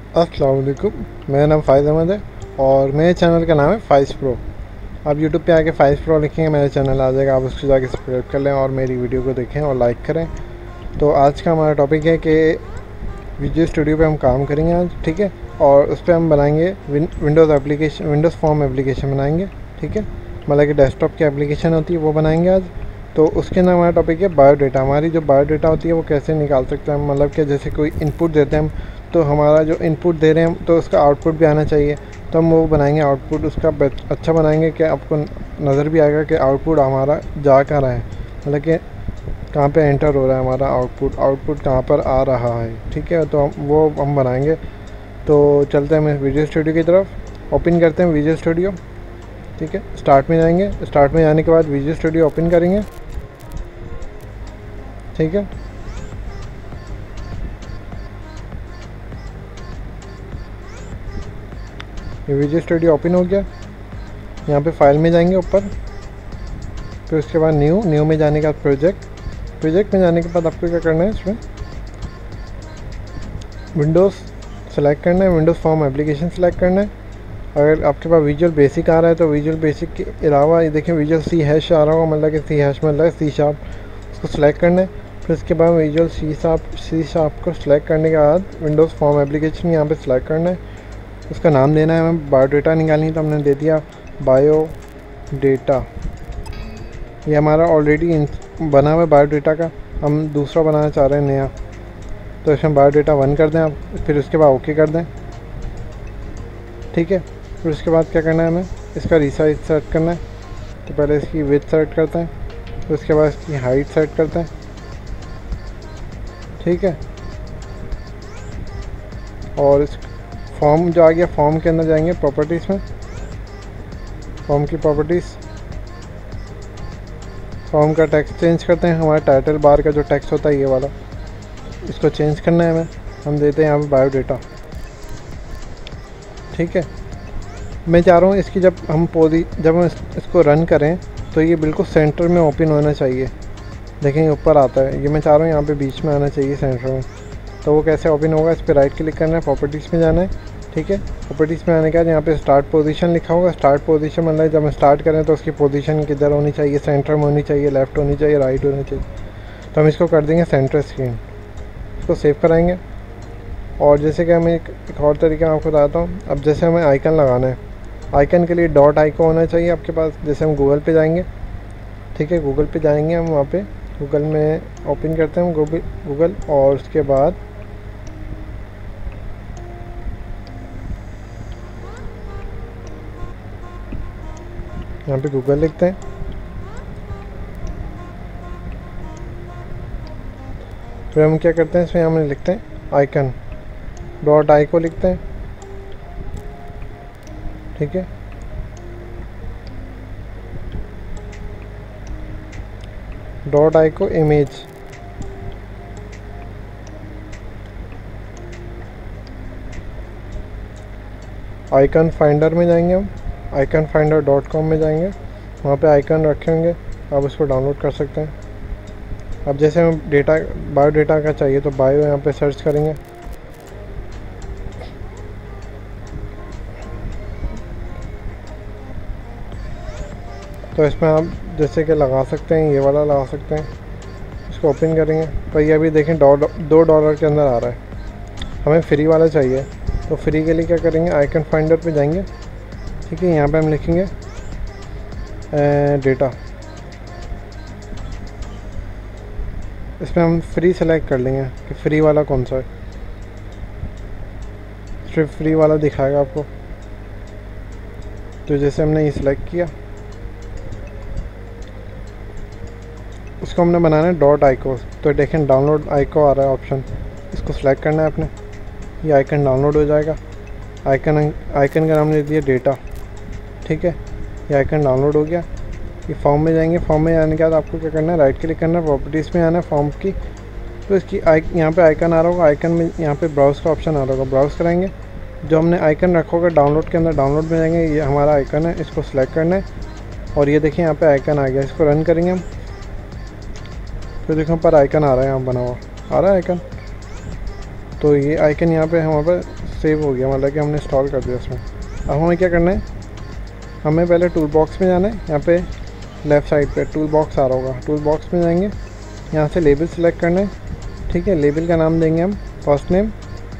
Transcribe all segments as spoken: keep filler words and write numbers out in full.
अस्सलाम वालेकुम। मेरा नाम फ़ाइज़ अहमद है और मेरे चैनल का नाम है फ़ाइज़ प्रो। आप यूट्यूब पे आके फ़ाइज़ प्रो लिखेंगे, मेरा चैनल आ जाएगा। आप उसको जाके सब्सक्राइब कर लें और मेरी वीडियो को देखें और लाइक करें। तो आज का हमारा टॉपिक है कि विजुअल स्टूडियो पे हम काम करेंगे आज, ठीक है। और उस पर हम बनाएंगे win, Windows application, Windows form application बनाएंगे, ठीक है। मतलब कि डेस्कटॉप की एप्लीकेशन होती है वो बनाएंगे आज। तो उसके अंदर हमारा टॉपिक है बायोडाटा। हमारी जो बायोडाटा होती है वो कैसे निकाल सकते हैं हम, मतलब कि जैसे कोई इनपुट देते हैं हम, तो हमारा जो इनपुट दे रहे हैं हम तो उसका आउटपुट भी आना चाहिए। तो हम वो बनाएंगे आउटपुट उसका अच्छा बनाएंगे कि आपको नज़र भी आएगा कि आउटपुट हमारा जा कहाँ रहा है, मतलब कि कहाँ पे एंटर हो रहा है हमारा आउटपुट, आउटपुट कहाँ पर आ रहा है, ठीक है। तो हम वो हम बनाएंगे। तो चलते हैं हम विजुअल स्टूडियो की तरफ। ओपन करते हैं विजुअल स्टूडियो, ठीक है। स्टार्ट में जाएंगे, स्टार्ट में जाने के बाद विजुअल स्टूडियो ओपन करेंगे, ठीक है। ये विजुअल स्टूडियो ओपन हो गया। यहाँ पे फाइल में जाएंगे ऊपर, फिर उसके बाद न्यू, न्यू में जाने के बाद प्रोजेक्ट, प्रोजेक्ट में जाने के बाद आपको क्या करना है, इसमें विंडोज़ सेलेक्ट करना है, विंडोज़ फॉर्म एप्लीकेशन सेलेक्ट करना है। अगर आपके पास विजुअल बेसिक आ रहा है तो विजुअल बेसिक के अलावा ये देखें विजुअल सी हैश आ रहा होगा, मतलब कि सी हैश मतलब है सी शार्प, उसको सेलेक्ट करना है। फिर उसके बाद visual C sharp, C sharp को सिलेक्ट करने के बाद विंडोज़ फॉर्म एप्लीकेशन यहाँ पे सिलेक्ट करना है। उसका नाम देना है, हमें बायोडाटा निकालनी, तो हमने दे दिया बायोडाटा। ये हमारा ऑलरेडी बना हुआ है बायोडाटा का, हम दूसरा बनाना चाह रहे हैं नया। तो इसमें बायोडाटा वन कर दें आप, फिर उसके बाद ओके कर दें, ठीक है। फिर उसके बाद क्या करना है, हमें इसका रिसाइज सेट करना है। तो पहले इसकी विड्थ सेट करते हैं, फिर उसके बाद इसकी हाइट सेट करते हैं, ठीक है। और इस फॉर्म जो आ गया, फॉर्म के अंदर जाएंगे प्रॉपर्टीज़ में, फॉर्म की प्रॉपर्टीज़, फॉर्म का टेक्स्ट चेंज करते हैं। हमारा टाइटल बार का जो टेक्स्ट होता है ये वाला, इसको चेंज करना है हमें। हम देते हैं यहाँ पे बायोडाटा, ठीक है। मैं चाह रहा हूँ इसकी जब हम पोजी जब हम इस, इसको रन करें तो ये बिल्कुल सेंटर में ओपन होना चाहिए। देखें ऊपर आता है, ये मैं चाह रहा हूँ यहाँ पे बीच में आना चाहिए सेंटर में। तो वो कैसे ओपन होगा, इस पर राइट क्लिक करना है, प्रॉपर्टीज़ में जाना है, ठीक है। प्रॉपर्टीज़ में आने के बाद यहाँ पे स्टार्ट पोजीशन लिखा होगा। स्टार्ट पोजीशन मतलब जब हम स्टार्ट करें तो उसकी पोजीशन किधर होनी चाहिए, सेंटर में होनी चाहिए, लेफ़्ट होनी चाहिए, राइट होनी चाहिए। तो हम इसको कर देंगे सेंटर स्क्रीन, इसको सेव कराएंगे। और जैसे कि मैं एक, एक और तरीका आपको बताता हूँ। अब जैसे हमें आइकन लगाना है, आइकन के लिए डॉट आइकन होना चाहिए आपके पास। जैसे हम गूगल पे जाएंगे, ठीक है, गूगल पे जाएंगे हम, वहाँ पे गूगल में ओपन करते हैं गूगल गूगल और उसके बाद यहाँ पे गूगल लिखते हैं। फिर हम क्या करते हैं, इसमें हम लिखते हैं आइकन, डॉट आइको लिखते हैं, ठीक है। Dot ico image, icon finder में जाएंगे हम, आइकन फाइंडर डॉट कॉम में जाएंगे, वहाँ पे आइकन रखे होंगे, आप उसको डाउनलोड कर सकते हैं। अब जैसे हमें डेटा बायोडाटा का चाहिए तो बायो यहाँ पे सर्च करेंगे, तो इसमें आप जैसे कि लगा सकते हैं, ये वाला लगा सकते हैं। इसको ओपन करेंगे तो ये अभी देखें दो दो डॉलर के अंदर आ रहा है। हमें फ्री वाला चाहिए, तो फ्री के लिए क्या करेंगे, आइकन फाइंडर पे जाएंगे, ठीक है। यहाँ पे हम लिखेंगे डेटा, इसमें हम फ्री सेलेक्ट कर लेंगे कि फ्री वाला कौन सा है। सिर्फ फ्री वाला दिखाएगा आपको। तो जैसे हमने ये सिलेक्ट किया, उसको हमने बनाना है डॉट आइको। तो देखें डाउनलोड आइको आ रहा है ऑप्शन, इसको सेलेक्ट करना है आपने, ये आइकन डाउनलोड हो जाएगा। आइकन आइकन का नाम दे दिया डेटा, ठीक है। ये आइकन डाउनलोड हो गया। ये फॉर्म में जाएंगे, फॉर्म में जाने के बाद आपको क्या करना है, राइट क्लिक करना है, प्रॉपर्टीज़ में आना है फॉर्म की। तो इसकी आई यहाँ पे आइकन आ रहा होगा, आइकन में यहाँ पे ब्राउज़ का ऑप्शन आ रहा होगा, ब्राउज़ कराएंगे। जो हमने आइकन रखा होगा डाउनलोड के अंदर, डाउनलोड में जाएंगे, ये हमारा आइकन है, इसको सेलेक्ट करना है। और ये देखिए यहाँ पे आइकन आ गया, इसको रन करेंगे हम। तो देखो पर आइकन आ रहा है, यहाँ बना हुआ आ रहा है आइकन। तो ये आइकन यहाँ पे हमारे पर सेव हो गया, मतलब कि हमने इंस्टॉल कर दिया उसमें। अब हमें क्या करना है, हमें पहले टूल बॉक्स में जाना है। यहाँ पे लेफ़्ट साइड पे टूल बॉक्स आ रहा होगा, टूल बॉक्स में जाएंगे, यहाँ से लेबल सेलेक्ट करना है। ठीक है, लेबल का नाम देंगे हम फर्स्ट नेम।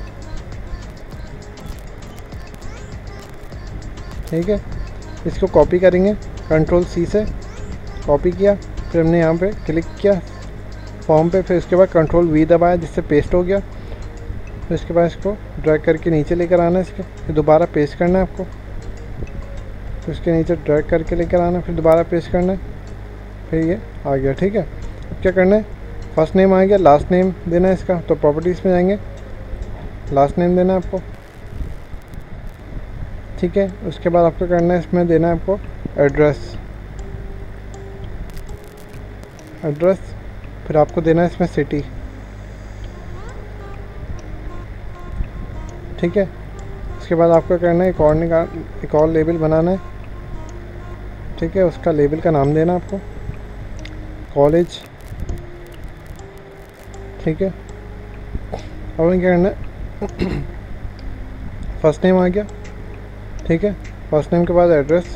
ठीक है, इसको कॉपी करेंगे कंट्रोल सी से, कॉपी किया, फिर हमने यहाँ पे क्लिक किया फॉर्म पे, फिर उसके बाद कंट्रोल वी दबाया जिससे पेस्ट हो गया। फिर उसके बाद इसको ड्रैग करके नीचे लेकर आना है इसके, फिर दोबारा पेस्ट करना है आपको, फिर उसके नीचे ड्रैग करके लेकर आना है, फिर दोबारा पेस्ट करना है, फिर ये आ गया। ठीक है, क्या करना है, फर्स्ट नेम आ गया, लास्ट नेम देना है इसका, तो प्रॉपर्टीज़ में जाएंगे, लास्ट नेम देना है आपको। ठीक है, उसके बाद आपको करना है, इसमें देना है आपको एड्रेस, एड्रेस फिर आपको देना है इसमें सिटी। ठीक है, उसके बाद आपको करना है एक और निकाल एक और लेबल बनाना है। ठीक है, उसका लेबल का नाम देना आपको कॉलेज। ठीक है, अब हमें क्या करना है, फर्स्ट नेम आ गया। ठीक है, फर्स्ट नेम के बाद एड्रेस,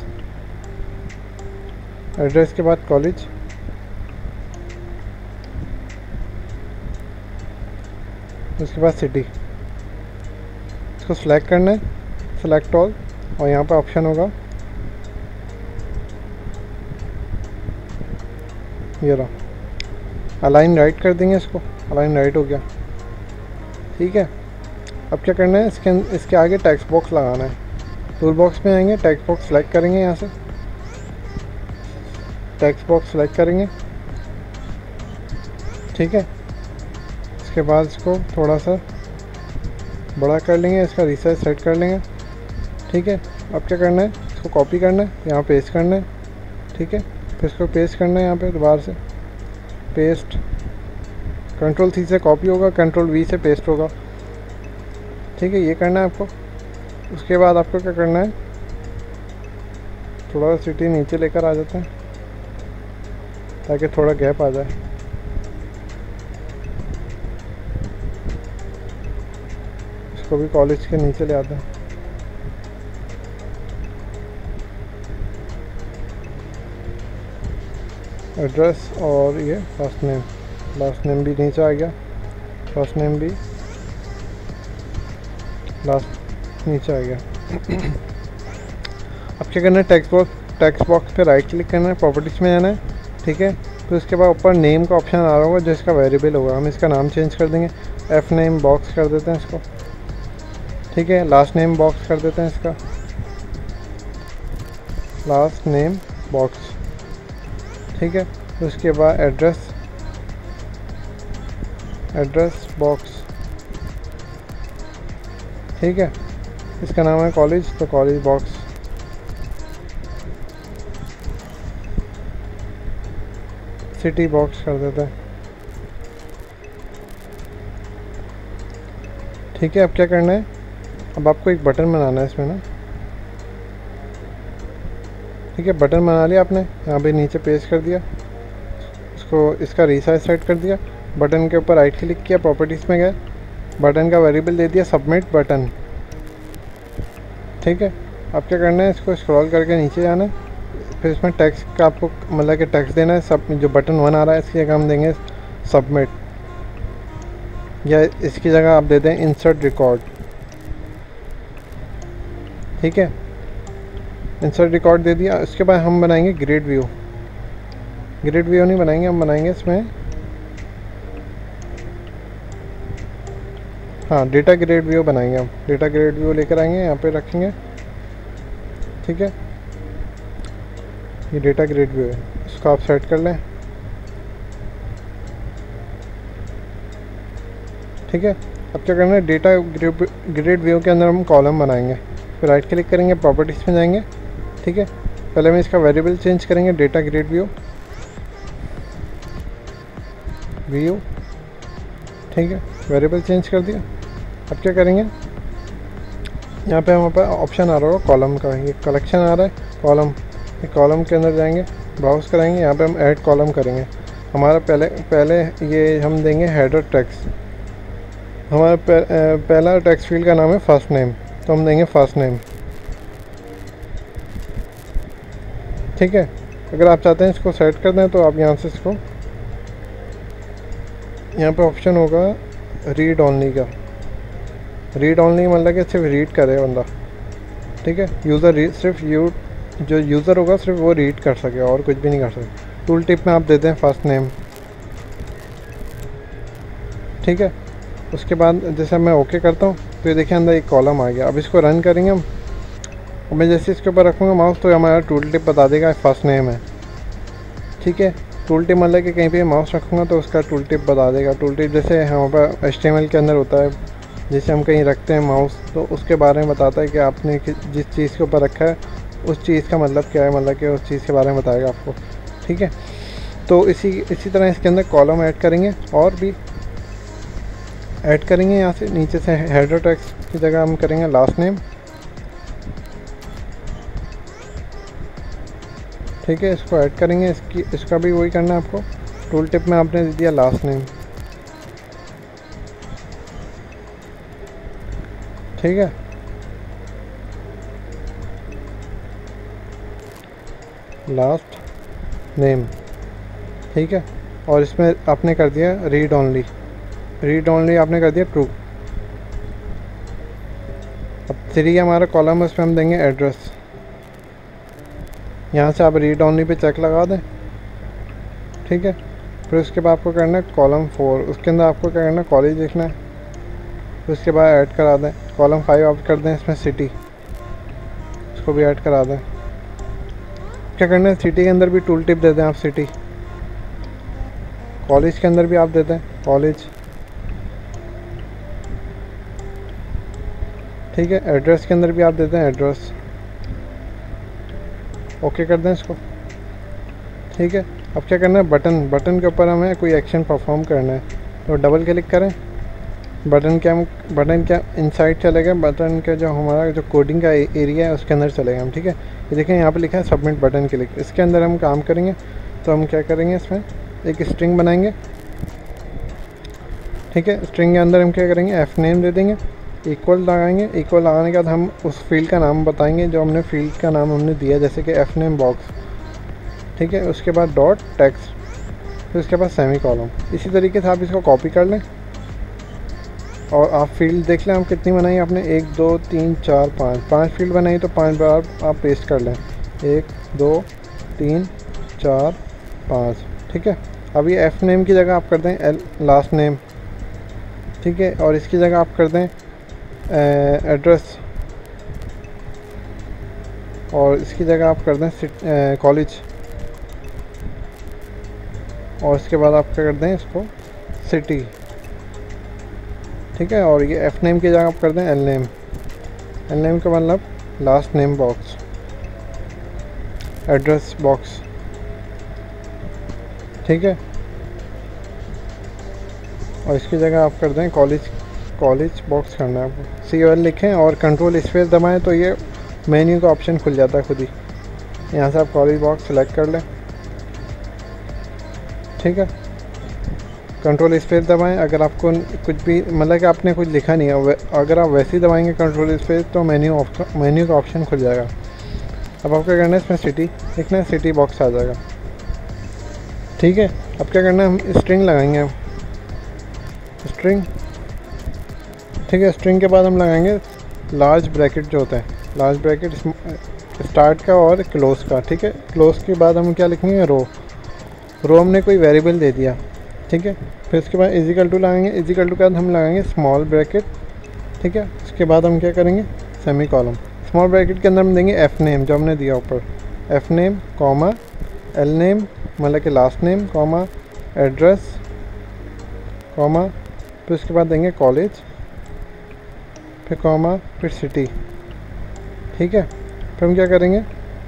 एड्रेस के बाद कॉलेज, उसके बाद सिटी। इसको सिलेक्ट करना है, सेलेक्ट ऑल, और यहाँ पर ऑप्शन होगा ये रहा, अलाइन राइट कर देंगे इसको, अलाइन राइट हो गया। ठीक है, अब क्या करना है, इसके इसके आगे टेक्स्ट बॉक्स लगाना है। टूल बॉक्स में आएंगे, टेक्स्ट बॉक्स सेलेक्ट करेंगे, यहाँ से टेक्स्ट बॉक्स सेलेक्ट करेंगे। ठीक है, इसके बाद इसको थोड़ा सा बड़ा कर लेंगे, इसका रिसाइज सेट कर लेंगे। ठीक है, अब क्या करना है, इसको कॉपी करना है, यहाँ पेस्ट करना है। ठीक है, फिर इसको पेस्ट करना है यहाँ पे दोबारा से पेस्ट, कंट्रोल सी से कॉपी होगा, कंट्रोल वी से पेस्ट होगा। ठीक है, ये करना है आपको। उसके बाद आपको क्या करना है, थोड़ा सिटी नीचे लेकर आ जाते हैं ताकि थोड़ा गैप आ जाए। इसको भी कॉलेज के नीचे ले आते हैं। एड्रेस और ये फर्स्ट नेम, लास्ट नेम भी नीचे आ गया, फर्स्ट नेम भी लास्ट नीचे आ गया। अब क्या करना है, टेक्स्ट बॉक्स टेक्स्ट बॉक्स पे राइट क्लिक करना है, प्रॉपर्टीज़ में जाना है। ठीक है, फिर उसके बाद ऊपर नेम का ऑप्शन आ रहा होगा जो इसका वेरिएबल होगा, हम इसका नाम चेंज कर देंगे, एफ नेम बॉक्स कर देते हैं इसको। ठीक है, लास्ट नेम बॉक्स कर देते हैं इसका, लास्ट नेम बॉक्स। ठीक है, उसके बाद एड्रेस, एड्रेस बॉक्स। ठीक है, इसका नाम है कॉलेज, तो कॉलेज बॉक्स। सिटी बॉक्स कर देते हैं। ठीक है, अब क्या करना है, अब आपको एक बटन बनाना है इसमें ना। ठीक है, बटन बना लिया आपने, यहाँ पे नीचे पेस्ट कर दिया, इसको इसका रिसाइज सेट कर दिया, बटन के ऊपर राइट क्लिक किया, प्रॉपर्टीज़ में गए, बटन का वेरिएबल दे दिया सबमिट बटन। ठीक है, अब क्या करना है, इसको स्क्रॉल करके नीचे जाना है, फिर इसमें टेक्स्ट का आपको मतलब कि टेक्स्ट देना है। सब जो बटन वन आ रहा है इसकी जगह हम देंगे सबमिट, या इसकी जगह आप दे दें इंसर्ट रिकॉर्ड। ठीक है, इंसर्ट रिकॉर्ड दे दिया। उसके बाद हम बनाएंगे ग्रिड व्यू, ग्रिड व्यू नहीं बनाएंगे, हम बनाएंगे इसमें हाँ डेटा ग्रेड व्यू बनाएंगे। हम डेटा ग्रेड व्यू लेकर आएंगे, यहाँ पे रखेंगे। ठीक है, ये डेटा ग्रेड व्यू है, इसको आप सेट कर लें। ठीक है, अब क्या करना है, डेटा ग्रेड व्यू के अंदर हम कॉलम बनाएंगे, फिर राइट क्लिक करेंगे, प्रॉपर्टीज़ में जाएंगे। ठीक है, पहले हम इसका वेरिएबल चेंज करेंगे, डेटा ग्रेड व्यू व्यू। ठीक है, वेरिएबल चेंज कर दिया। अब क्या करेंगे, यहाँ पे हमारे पास ऑप्शन आ रहा होगा कॉलम का, ये कलेक्शन आ रहा है कॉलम, ये कॉलम के अंदर जाएंगे, ब्राउज कराएंगे, यहाँ पे हम ऐड कॉलम करेंगे। हमारा पहले पहले ये हम देंगे हेडर टेक्स्ट, हमारा पहला टेक्स्ट फील्ड का नाम है फर्स्ट नेम, तो हम देंगे फर्स्ट नेम। ठीक है, अगर आप चाहते हैं इसको सेट कर दें तो आप यहाँ से इसको, यहाँ पे ऑप्शन होगा रीड ओनली का। रीड ओनली मतलब कि सिर्फ रीड करे बंदा। ठीक है, यूज़र रीड, सिर्फ यू जो यूज़र होगा सिर्फ वो रीड कर सके और कुछ भी नहीं कर सके। टूल टिप में आप देते हैं फर्स्ट नेम। ठीक है, उसके बाद जैसे मैं ओके करता हूँ तो ये देखिए अंदर एक कॉलम आ गया। अब इसको रन करेंगे हम। और मैं जैसे इसके ऊपर रखूँगा माउस तो हमारा टूल टिप बता देगा फर्स्ट नेम है। ठीक है, टूल टिप मतलब कि कहीं पे माउस रखूँगा तो उसका टूल टिप बता देगा। टूल टिप जैसे हमारे पास एच टी एम एल के अंदर होता है, जैसे हम कहीं रखते हैं माउस तो उसके बारे में बताता है कि आपने जिस चीज़ के ऊपर रखा है उस चीज़ का मतलब क्या है, मतलब कि उस चीज़ के बारे में बताएगा आपको। ठीक है, तो इसी इसी तरह इसके अंदर कॉलम ऐड करेंगे और भी ऐड करेंगे। यहाँ से नीचे से हेडर टेक्स्ट की जगह हम करेंगे लास्ट नेम। ठीक है, इसको ऐड करेंगे। इसकी इसका भी वही करना है आपको। टूल टिप में आपने दे दिया लास्ट नेम। ठीक है, लास्ट नेम। ठीक है, और इसमें आपने कर दिया रीड ओनली। रीड ओनली आपने कर दिया ट्रू। अब थ्री हमारा कॉलम है, उसमें हम देंगे एड्रेस। यहाँ से आप रीड ओनली पे चेक लगा दें। ठीक है, फिर उसके बाद आपको करना है कॉलम फोर, उसके अंदर आपको क्या करना है कॉलेज लिखना है। फिर उसके बाद ऐड करा दें कॉलम फाइव, आप कर दें इसमें सिटी, इसको भी ऐड करा दें। क्या करना है सिटी के अंदर भी टूल टिप दे दें आप सिटी। कॉलेज के अंदर भी आप दे दें कॉलेज। ठीक है, एड्रेस के अंदर भी आप दे दें एड्रेस। ओके कर दें इसको। ठीक है, अब क्या करना है बटन, बटन के ऊपर हमें कोई एक्शन परफॉर्म करना है तो डबल क्लिक करें। बटन के हम बटन क्या इनसाइड चले गए, बटन के जो हमारा जो कोडिंग का एरिया है उसके अंदर चले गए हम। ठीक है, ये देखें यहाँ पे लिखा है सबमिट बटन क्लिक, इसके अंदर हम काम करेंगे। तो हम क्या करेंगे इसमें एक स्ट्रिंग बनाएंगे। ठीक है, स्ट्रिंग के अंदर हम क्या करेंगे एफ नेम दे देंगे, इक्वल लगाएंगे। इक्वल लगाने के बाद हम उस फील्ड का नाम बताएंगे जो हमने फील्ड का नाम हमने दिया, जैसे कि एफ नेम बॉक्स। ठीक है, उसके बाद डॉट टेक्स्ट, फिर उसके बाद सेमी कॉलम। इसी तरीके से आप इसको कॉपी कर लें और आप फील्ड देख लें हम कितनी बनाई आपने, एक दो तीन चार पाँच, पाँच फील्ड बनाई तो पाँच बार आप पेस्ट कर लें, एक दो तीन चार पाँच। ठीक है, अब ये एफ नेम की जगह आप कर दें एल लास्ट नेम। ठीक है, और इसकी जगह आप कर दें एड्रेस, और इसकी जगह आप कर दें कॉलेज, और इसके बाद आप क्या कर दें इसको सिटी। ठीक है, और ये एफ नेम की जगह आप कर दें एल नेम। एल नेम का मतलब last name box, address box. ठीक है, और इसकी जगह आप कर दें कॉलेज, कॉलेज बॉक्स करना है आपको। सी ओ एल लिखें और कंट्रोल स्पेस दबाएं तो ये मेन्यू का ऑप्शन खुल जाता है खुद ही। यहाँ से आप कॉलेज बॉक्स सेलेक्ट कर लें। ठीक है, कंट्रोल स्पेस दबाएं। अगर आपको कुछ भी मतलब कि आपने कुछ लिखा नहीं है, अगर आप वैसे ही दबाएंगे कंट्रोल स्पेस तो मेन्यू ऑप्शन मेन्यू का ऑप्शन खुल जाएगा। अब आपको क्या करना है इसमें सिटी लिखना है, सिटी बॉक्स आ जाएगा। ठीक है, अब क्या करना है हम स्ट्रिंग लगाएंगे, हम स्ट्रिंग। ठीक है, स्ट्रिंग के बाद हम लगाएंगे लार्ज ब्रैकेट जो होता है, लार्ज ब्रैकेट स्टार्ट का और क्लोज का। ठीक है, क्लोज के बाद हम क्या लिखेंगे रो, रो हमने कोई वेरिएबल दे दिया। ठीक है, फिर उसके बाद इजिकल टू लगाएंगे, इजिकल टू के बाद हम लगाएंगे स्मॉल ब्रैकेट। ठीक है, उसके बाद हम क्या करेंगे सेमी कॉलम। स्मॉल ब्रैकेट के अंदर हम देंगे एफ नेम जो हमने दिया ऊपर, F name comma L name मतलब कि last name comma address comma, फिर उसके बाद देंगे कॉलेज, फिर कॉमा, फिर सिटी। ठीक है, फिर हम क्या करेंगे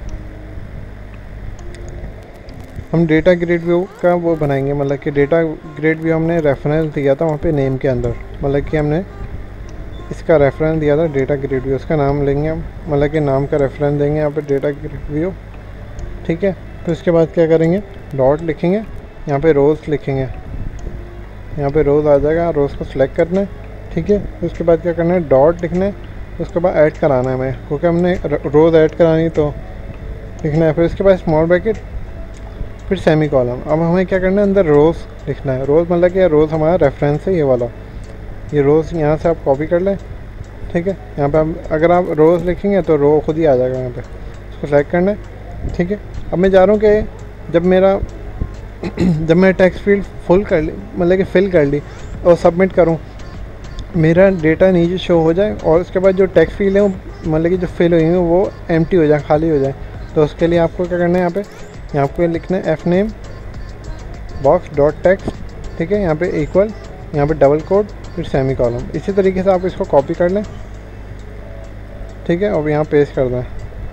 हम डेटा ग्रिड व्यू का वो बनाएंगे, मतलब कि डेटा ग्रिड व्यू हमने रेफरेंस दिया था वहाँ पे नेम के अंदर, मतलब कि हमने इसका रेफरेंस दिया था डेटा ग्रिड व्यू, उसका नाम लेंगे हम, मतलब कि नाम का रेफरेंस देंगे यहाँ पे डेटा ग्रिड व्यू। ठीक है, फिर उसके बाद क्या करेंगे डॉट लिखेंगे, यहाँ पे रोज़ लिखेंगे, यहाँ पे रोज़ आ जाएगा, रोज़ को सिलेक्ट करना है। ठीक है। उसके बाद क्या करना है, डॉट लिखना है, उसके बाद ऐड कराना है हमें, क्योंकि हमने रोज़ ऐड करानी तो लिखना है। फिर उसके बाद स्मॉल ब्रैकेट, फिर सेमी कॉलम। अब हमें क्या करना है, अंदर रोज़ लिखना है। रोज़ मतलब कि रोज़ हमारा रेफरेंस है ये वाला, ये रोज़ यहाँ से आप कॉपी कर लें। ठीक है, यहाँ पे आप अगर आप रोज़ लिखेंगे तो रो खुद ही आ जाएगा यहाँ पे, उसको सेलेक्ट करना है। ठीक है, अब मैं जा रहा हूँ कि जब मेरा जब मैं टेक्स्ट फील्ड फुल कर ली, मतलब कि फिल कर ली और सबमिट करूँ, मेरा डेटा नीचे शो हो जाए और उसके बाद जो टेक्स्ट फील्ड है वो मतलब कि जो फिल हुई है वो एम्प्टी हो जाए, खाली हो जाए। तो उसके लिए आपको क्या करना है, यहाँ पे यहाँ पे लिखना है F name box dot text. ठीक है, यहाँ पे इक्वल, यहाँ पे डबल कोड, फिर सेमी कॉलम। इसी तरीके से आप इसको कॉपी कर लें। ठीक है, और यहाँ पेस्ट कर दें।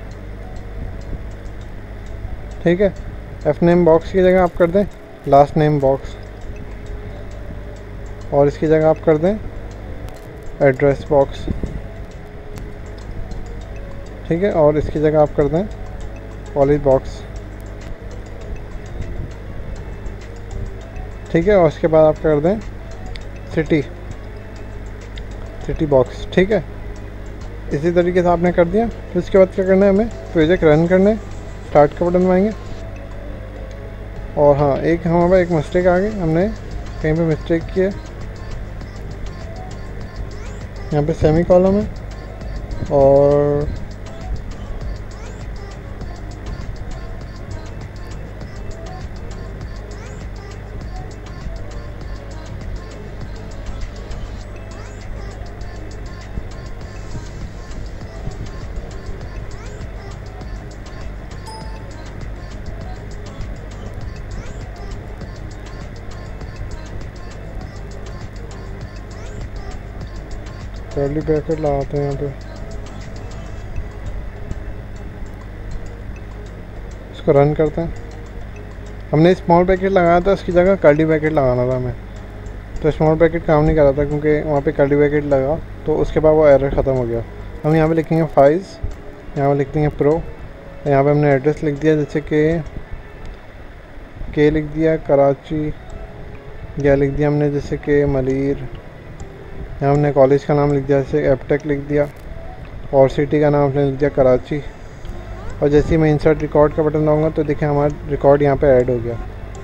ठीक है, एफ नेम बॉक्स की जगह आप कर दें लास्ट नेम बॉक्स, और इसकी जगह आप कर दें एड्रेस बॉक्स। ठीक है, और इसकी जगह आप कर दें कॉलेज बॉक्स। ठीक है, और उसके बाद आप कर दें सिटी सिटी बॉक्स। ठीक है, इसी तरीके से आपने कर दिया। फिर उसके बाद क्या करना है, हमें प्रोजेक्ट रन करना है, स्टार्ट का बटन दबाएंगे। और हाँ, एक हमारा एक मिस्टेक आ गई, हमने कहीं पे मिस्टेक की है। यहाँ पे सेमी कॉलम है और कर्ली ब्रैकेट लगाते हैं यहाँ पे, इसको रन करते हैं। हमने स्मॉल ब्रैकेट लगाया था, उसकी जगह कर्ली ब्रैकेट लगाना था हमें, तो स्मॉल ब्रैकेट काम नहीं कर रहा था क्योंकि वहाँ पे कर्ली ब्रैकेट लगा, तो उसके बाद वो एरर ख़त्म हो गया। हम यहाँ पे लिखेंगे फाइल्स, यहाँ पे लिख देंगे प्रो, यहाँ पे हमने एड्रेस लिख दिया, जैसे कि के लिख दिया कराची, या लिख दिया हमने जैसे कि मलीर। यहाँ हमने कॉलेज का नाम लिख दिया, जैसे एपटेक लिख दिया, और सिटी का नाम हमने लिख दिया कराची। और जैसे ही मैं इंसर्ट रिकॉर्ड का बटन दबाऊंगा तो देखिए हमारा रिकॉर्ड यहाँ पे ऐड हो गया।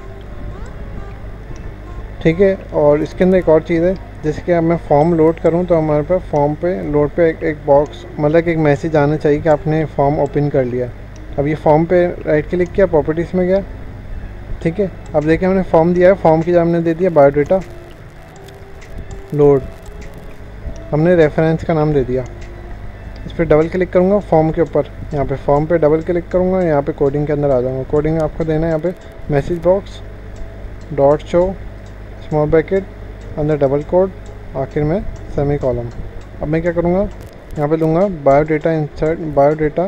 ठीक है, और इसके अंदर एक और चीज़ है, जैसे कि अब मैं फॉर्म लोड करूँ तो हमारे पास फॉर्म पे लोड पे एक, एक बॉक्स मतलब कि एक मैसेज आना चाहिए कि आपने फॉर्म ओपन कर लिया। अब ये फॉर्म पे राइट क्लिक किया, प्रॉपर्टीज़ में गया। ठीक है, अब देखिए हमने फॉर्म दिया है, फॉर्म की जगह हमने दे दिया बायोडाटा लोड, हमने रेफरेंस का नाम दे दिया। इस पर डबल क्लिक करूँगा फॉर्म के ऊपर, यहाँ पे फॉर्म पे डबल क्लिक करूँगा, यहाँ पे कोडिंग के अंदर आ जाऊँगा। कोडिंग आपको देना है यहाँ पे message box dot show small bracket अंदर डबल कोड, आखिर में सेमी कॉलम। अब मैं क्या करूँगा, यहाँ पे लूँगा biodata insert biodata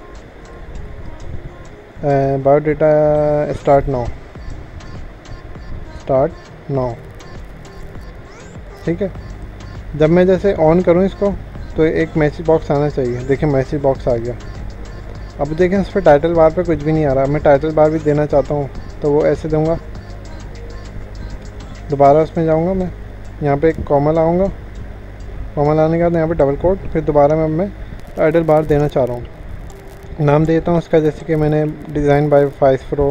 biodata start now start now. ठीक है, जब मैं जैसे ऑन करूँ इसको तो एक मैसेज बॉक्स आना चाहिए। देखिए मैसेज बॉक्स आ गया। अब देखें इस पर टाइटल बार पे कुछ भी नहीं आ रहा। मैं टाइटल बार भी देना चाहता हूँ तो वो ऐसे दूँगा, दोबारा उसमें जाऊँगा, मैं यहाँ पे एक कॉमा लाऊँगा, कॉमा लाने के बाद यहाँ पे डबल कोट, फिर दोबारा मैं मैं टाइटल बार देना चाह रहा हूँ। नाम देता हूँ उसका, जैसे कि मैंने design by Faiz pro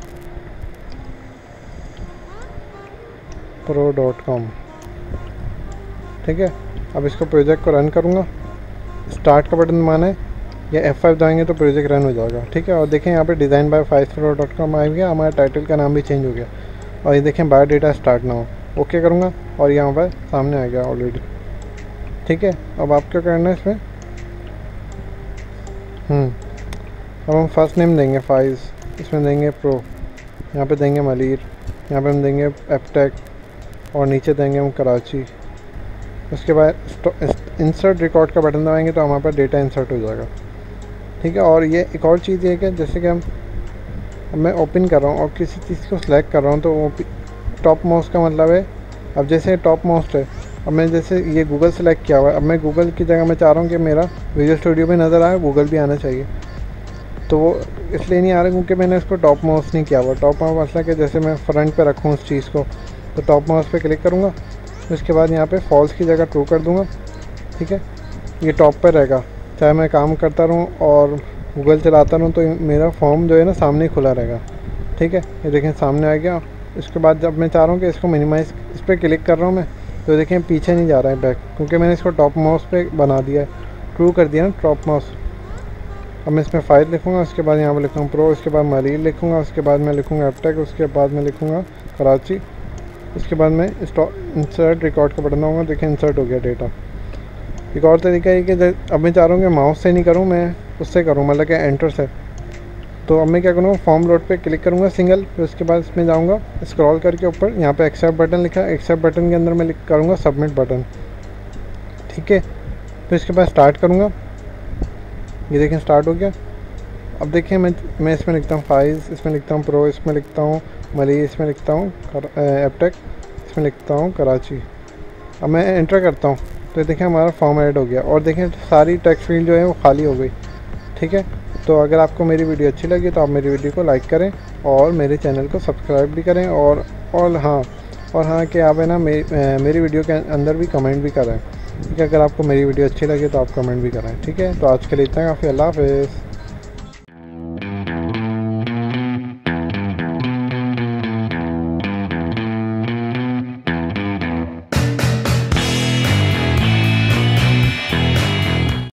pro dot com. ठीक है, अब इसको प्रोजेक्ट को रन करूँगा, स्टार्ट का बटन दबाना है या एफ फाइव दबाएंगे तो प्रोजेक्ट रन हो जाएगा। ठीक है, और देखें यहाँ पे design by Faiz pro dot com आ गया, हमारा टाइटल का नाम भी चेंज हो गया। और ये देखें बायोडाटा स्टार्ट ना हो, ओके करूँगा और यहाँ पर सामने आ गया ऑलरेडी। ठीक है, अब आप क्या करना है इसमें, हम्म अब हम फर्स्ट नेम देंगे फाइज, इसमें देंगे प्रो, यहाँ पे देंगे मलीर, यहाँ पे हम देंगे एपटेक, और नीचे देंगे हम कराची। उसके बाद इंसर्ट रिकॉर्ड का बटन दबाएंगे तो हमारे पास डेटा इंसर्ट हो जाएगा। ठीक है, और ये एक और चीज़ ये कि जैसे कि हम अब मैं ओपन कर रहा हूँ और किसी चीज़ को सिलेक्ट कर रहा हूँ तो वो टॉप माउस का मतलब है, अब जैसे टॉप माउस है, अब मैं जैसे ये गूगल सेलेक्ट किया हुआ है, अब मैं गूगल की जगह मैं चाह रहा हूँ कि मेरा विजुअल स्टूडियो भी नज़र आए, गूगल भी आना चाहिए। तो वो इसलिए नहीं आ रहा क्योंकि मैंने इसको टॉप माउस नहीं किया हुआ। टॉप माउस मतलब कि जैसे मैं फ्रंट पे रखूँ उस चीज़ को, तो टॉप माउस पे क्लिक करूँगा उसके बाद यहाँ पे फॉल्स की जगह ट्रू कर दूँगा। ठीक है, ये टॉप पर रहेगा, चाहे मैं काम करता रहूँ और गूगल चलाता रहूँ तो मेरा फॉर्म जो है ना सामने ही खुला रहेगा। ठीक है, ये देखें सामने आ गया। इसके बाद जब मैं चाह रहा हूँ कि इसको मिनिमाइज़, इस पर क्लिक कर रहा हूँ मैं, तो देखें पीछे नहीं जा रहा है बैक, क्योंकि मैंने इसको टॉप माउस पे बना दिया है, ट्रू कर दिया ना टॉप माउस। अब मैं इसमें फाइल लिखूँगा, उसके बाद यहाँ पर लिखूँगा प्रो, उसके बाद मरील लिखूँगा, उसके बाद मैं लिखूँगा एपटेक, उसके बाद मैं लिखूँगा कराची, उसके बाद मैं इंसर्ट रिकॉर्ड का बटन दबाऊँगा। देखिए इंसर्ट हो गया डेटा। एक और तरीका है कि अब मैं चाह रहा हूँ कि माउस से नहीं करूँ, मैं उससे करूँ, मतलब कि एंटर से। तो अब मैं क्या करूँगा, फॉर्म लोड पे क्लिक करूँगा सिंगल, फिर उसके बाद इसमें जाऊँगा स्क्रॉल करके ऊपर, यहाँ पे एक्सेप्ट बटन लिखा है, एक्सेप्ट बटन के अंदर मैं लिख करूँगा सबमिट बटन। ठीक है, फिर इसके बाद स्टार्ट करूँगा, ये देखें स्टार्ट हो गया। अब देखिए मैं मैं इसमें लिखता हूँ फाइल्स, इसमें लिखता हूँ प्रो, इसमें लिखता हूँ मली, इसमें लिखता हूँ एपटेक, इसमें लिखता हूँ कराची। अब मैं एंटर करता हूँ तो देखें हमारा फॉर्म ऐड हो गया, और देखें सारी टेक्स्ट फील्ड जो है वो खाली हो गई। ठीक है, तो अगर आपको मेरी वीडियो अच्छी लगी तो आप मेरी वीडियो को लाइक करें और मेरे चैनल को सब्सक्राइब भी करें, और और हाँ और हाँ कि आप है ना मे, मेरी वीडियो के अंदर भी कमेंट भी करें। ठीक है, अगर आपको मेरी वीडियो अच्छी लगी तो आप कमेंट भी करें। ठीक है, तो आज के लिए इतना काफ़ी। अल्लाह हाफ़िज़।